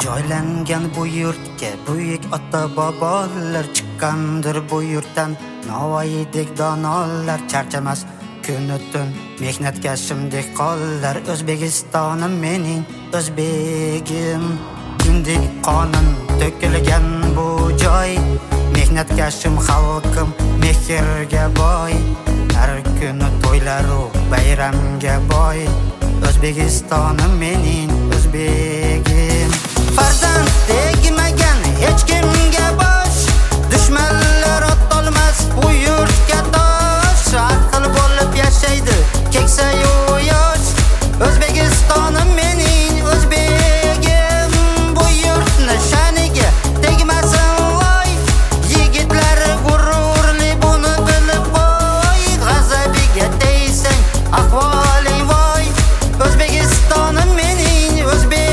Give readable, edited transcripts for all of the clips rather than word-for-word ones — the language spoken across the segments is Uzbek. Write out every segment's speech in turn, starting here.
Joylangan bu yurtga buyuk ota bobolar chiqqandir bu yurtdan Navoiydek donolar charchamas kunu tun mehnatkashim dehqonlar O'zbekistonim mening o'zbegim Kundik qonun to'kilgan bu joy Mehnatkashim xalqim mehrga boy Har kuni to'ylar u bayramga boy O'zbekistonim mening o'zbegim Farzand tegmagan hech kimga bosh Dushmanlar otolmas bu yurtga tosh Aql bo'lib yashaydi keksa-yu yosh O'zbekistonim mening o'zbegim Bu yurtni shaniga tegmasin voy Yigitlar g'ururli buni bilib qo'y G'azabiga tegsang ahvoling voy O'zbekistonim mening o'zbegim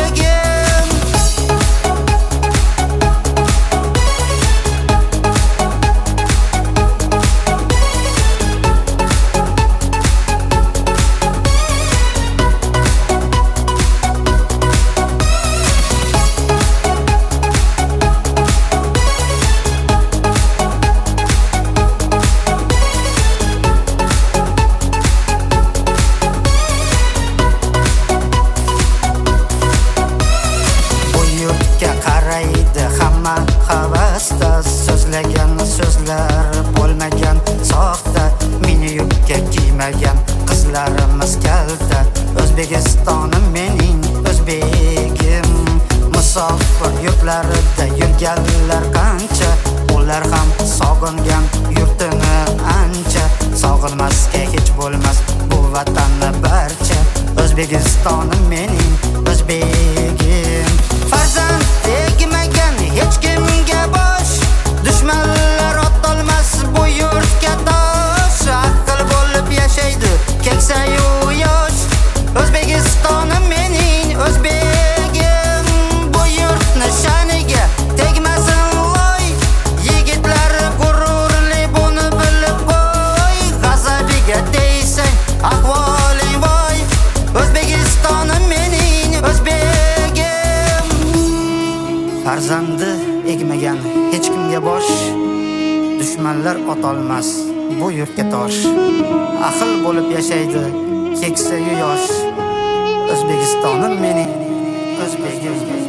Havasda so'zlagan so'zlar bo'lmagan soxta Mini yubka kiymagan qizlarimiz kalta O'zbekistonim mening o'zbegim Musofir yurtlarida yurganlar qancha Ular ham sog'ingan yurtini ancha Sog'inmasga hech bo'lmas bu vatanni barcha O'zbekistonim mening o'zbegim Farzand tegmagan hech kimga bosh Dushmanlar otolmas bu yurtga tosh Aql bo'lib yashaydi keksa-yu yosh O'zbekistonim mening o'zbegim Bu yurtni shaniga tegmasin voy Yigitlar g'ururli buni bilib qo'y G'azabiga tegsang ahvoling voy O'zbekistonim mening o'zbegim Farzandi egmagan hech kimga bosh Dushmanlar otolmas bu yurtga tosh Aql bo'lib yashaydi keksa-yu yosh O'zbekistonim mening o'zbegim